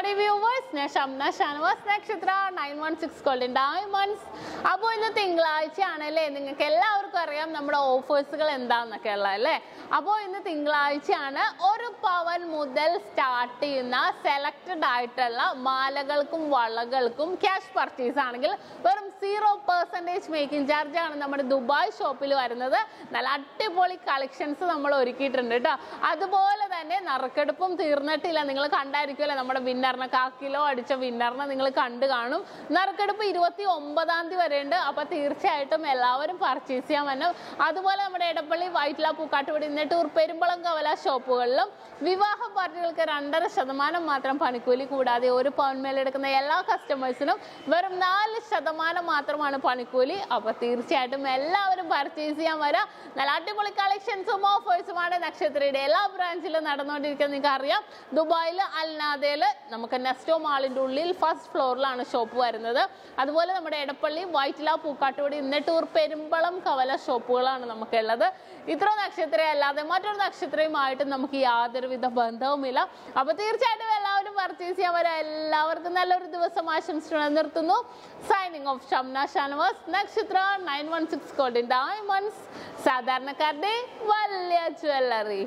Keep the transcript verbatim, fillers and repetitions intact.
Howdy viewers, I am SHAMNA, Nakshathra, nine one six golden diamonds. Now, in the Tinglaichi channel, you can see offers. Now, in the Tinglaichi channel, one power model start selected item, malagalkum, valagalkum, cash purchase. zero percent making charge in Dubai shop. We have collections. We have Narakadupum, Tirnatil, and winner Kakilo, Adicha winner, നിങ്ങൾ കണ്ടു കാണും നറുക്കെടുപ്പ് ഇരുപത്തി ഒമ്പതാം തീയതി വരെ ഉണ്ട് അപ്പോൾ തീർച്ചയായിട്ടും എല്ലാവരും പർച്ചേസ് ചെയ്യാൻ വരണം അതുപോലെ നമ്മുടെ എടപ്പള്ളി വൈറ്റ്ല പൂക്കാട്ടുപടി നെട്ടൂർ പെരുമ്പളം കവല ഷോപ്പുകളിലും വിവാഹ പാർട്ടികൾക്ക് രണ്ടര ശതമാനം മാത്രം പണിക്കൂലി കൂടാതെ ഒരു പൗണ്ട് മേൽ എടുക്കുന്ന എല്ലാ കസ്റ്റമേഴ്സിനും വെറും നാല് ശതമാനം മാത്രമാണ് പണിക്കൂലി അപ്പോൾ തീർച്ചയായിട്ടും എല്ലാവരും പർച്ചേസ് ചെയ്യാൻ വരാം നല്ല അടിപൊളി കളക്ഷൻസും ഓഫേഴ്സുമാണ് നക്ഷത്രയുടെ എല്ലാ ബ്രാഞ്ചിലും നടന്നുകൊണ്ടിരിക്കുന്നത് നിങ്ങൾക്ക് അറിയാം ദുബായിൽ അൽനാദയിൽ നമുക്ക് നെസ്റ്റോ മാളിന്റെ ഉള്ളിൽ ഫസ്റ്റ് ഫ്ലോറിലാണ് ഷോപ്പ് വരുന്നത് അതുപോലെ നമ്മുടെ എടപ്പള്ളി വൈറ്റ്ല പൂക്കാട്ടുപടി നെട്ടൂർ പെരുമ്പളം കവല ഷോപ്പുകളാണ് നമുക്കുള്ളത് ഇത്ര നക്ഷത്രയെ അല്ലാതെ മറ്റൊരു നക്ഷത്രയുമായിട്ട് നമുക്ക് യാതൊരുവിധ ബന്ധവുമില്ല അപ്പോൾ തീർച്ചയായിട്ടും എല്ലാവരും പർച്ചേസ് ചെയ്യാൻ വരാം എല്ലാവർക്കും നല്ലൊരു ദിവസം ആശംസിച്ചുകൊണ്ട് നിർത്തുന്നു signing off Shamna Shanavas Nakshatra nine one six golden diamonds സാധാരണക്കാരുടെ വലിയ ജ്വല്ലറി